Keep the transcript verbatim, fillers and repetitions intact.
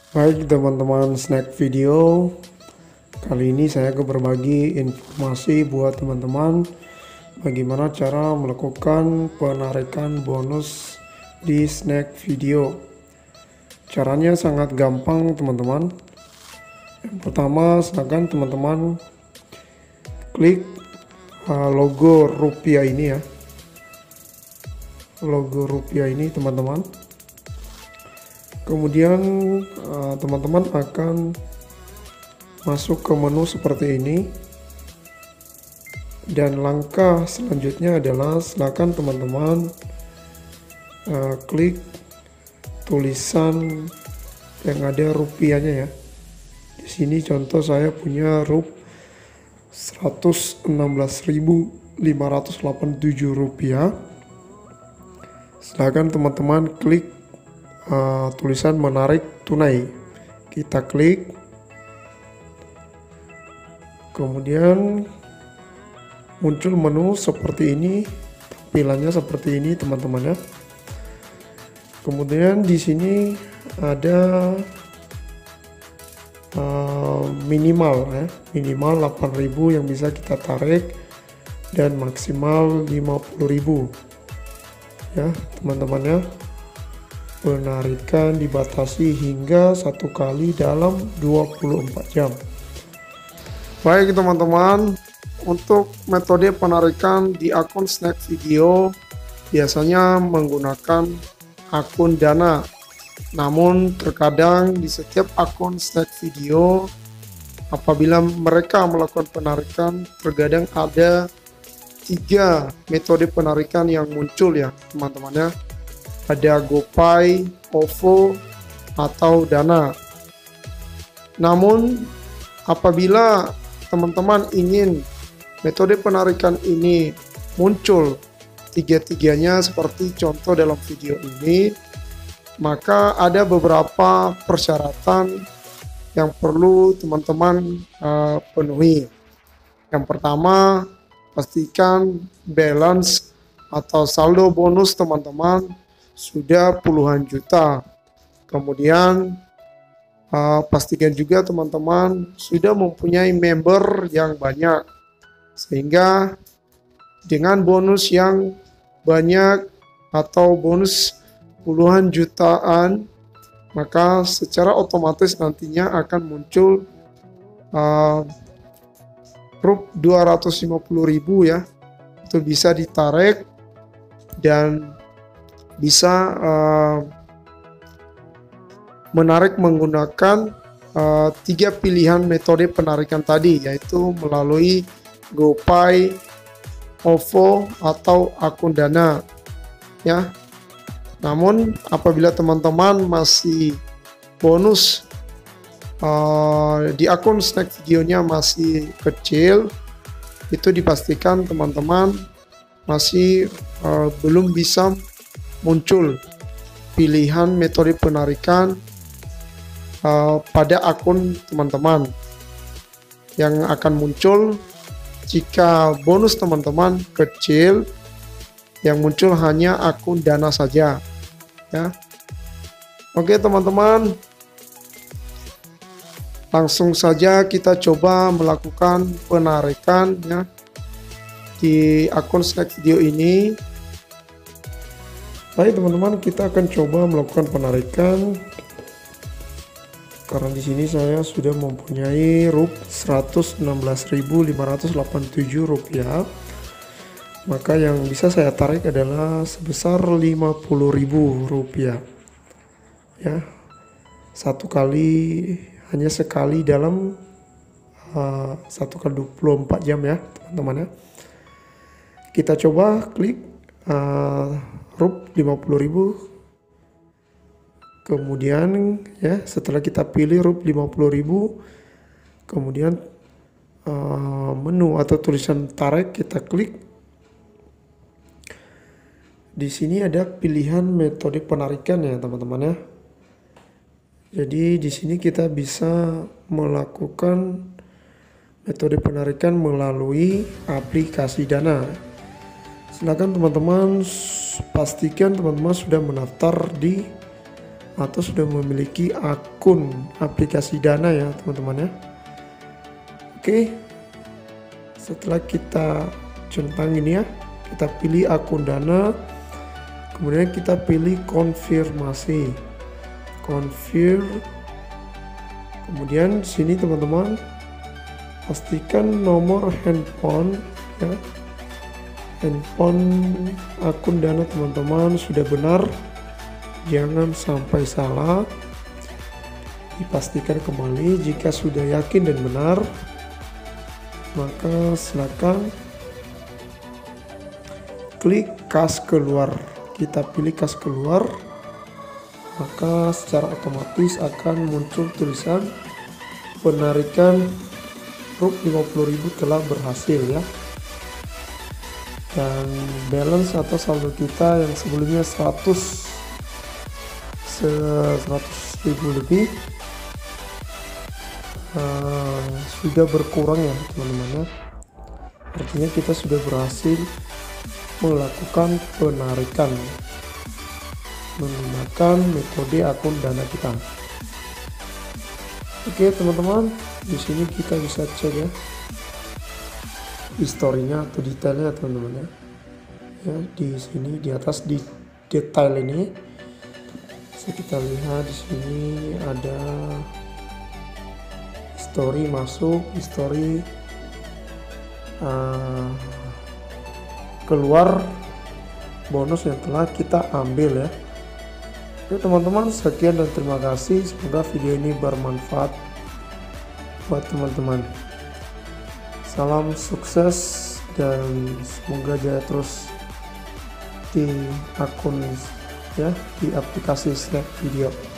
Baik teman-teman snack video, kali ini saya akan berbagi informasi buat teman-teman bagaimana cara melakukan penarikan bonus di snack video. Caranya sangat gampang teman-teman. Yang pertama, silakan teman-teman klik uh, logo rupiah ini ya, logo rupiah ini teman-teman. Kemudian teman-teman uh, akan masuk ke menu seperti ini, dan langkah selanjutnya adalah silakan teman-teman uh, klik tulisan yang ada rupiahnya ya. Di sini contoh saya punya rup seratus enam belas ribu lima ratus delapan puluh tujuh rupiah. Silakan teman-teman klik Uh, tulisan menarik tunai, kita klik, kemudian muncul menu seperti ini, tampilannya seperti ini teman-teman ya. Kemudian di sini ada uh, minimal ya, minimal delapan ribu yang bisa kita tarik dan maksimal lima puluh ribu ya teman-teman ya. Penarikan dibatasi hingga satu kali dalam dua puluh empat jam. Baik teman-teman, untuk metode penarikan di akun snack video biasanya menggunakan akun Dana. Namun terkadang di setiap akun snack video apabila mereka melakukan penarikan, terkadang ada tiga metode penarikan yang muncul ya teman-teman ya. Ada GoPay, OVO, atau Dana. Namun apabila teman-teman ingin metode penarikan ini muncul tiga-tiganya seperti contoh dalam video ini, maka ada beberapa persyaratan yang perlu teman-teman uh, penuhi. Yang pertama, pastikan balance atau saldo bonus teman-teman sudah puluhan juta. Kemudian uh, pastikan juga teman-teman sudah mempunyai member yang banyak, sehingga dengan bonus yang banyak atau bonus puluhan jutaan, maka secara otomatis nantinya akan muncul uh, rup dua ratus lima puluh ribu ya, itu bisa ditarik dan bisa uh, menarik menggunakan uh, tiga pilihan metode penarikan tadi, yaitu melalui GoPay, OVO, atau akun Dana ya. Namun apabila teman-teman masih bonus uh, di akun snack videonya masih kecil, itu dipastikan teman-teman masih uh, belum bisa muncul pilihan metode penarikan uh, pada akun teman-teman. Yang akan muncul jika bonus teman-teman kecil, yang muncul hanya akun Dana saja ya. Oke teman-teman, langsung saja kita coba melakukan penarikan ya di akun snack video ini. Baik teman-teman, kita akan coba melakukan penarikan. Karena di sini saya sudah mempunyai rup seratus enam belas ribu lima ratus delapan puluh tujuh rupiah, maka yang bisa saya tarik adalah sebesar lima puluh ribu rupiah ya. Satu kali, hanya sekali dalam uh, satu kali dua puluh empat jam ya teman-teman ya. Kita coba klik uh, rup lima puluh ribu, kemudian ya setelah kita pilih rup lima puluh ribu, kemudian uh, menu atau tulisan tarik kita klik. Di sini ada pilihan metode penarikan ya teman-teman ya. Jadi di sini kita bisa melakukan metode penarikan melalui aplikasi Dana. Silakan teman-teman pastikan teman-teman sudah mendaftar di atau sudah memiliki akun aplikasi Dana ya teman-teman ya. Oke, setelah kita centang ini ya, kita pilih akun Dana, kemudian kita pilih konfirmasi, konfir, kemudian sini teman-teman pastikan nomor handphone ya, handphone akun Dana teman-teman sudah benar, jangan sampai salah. Dipastikan kembali. Jika sudah yakin dan benar, maka silakan klik kas keluar. Kita pilih kas keluar, maka secara otomatis akan muncul tulisan penarikan rp lima puluh ribu telah berhasil ya. Dan balance atau saldo kita yang sebelumnya seratus ribu lebih uh, sudah berkurang ya teman-teman ya. Artinya kita sudah berhasil melakukan penarikan menggunakan metode akun Dana kita. Oke teman-teman, di sini kita bisa cek ya historinya atau detailnya teman-teman ya. Ya di sini di atas di detail ini bisa kita lihat, di sini ada history masuk, history uh, keluar bonus yang telah kita ambil ya. Oke teman-teman, sekian dan terima kasih. Semoga video ini bermanfaat buat teman-teman. Salam sukses dan semoga jaya terus di akun ya, di aplikasi Snap Video.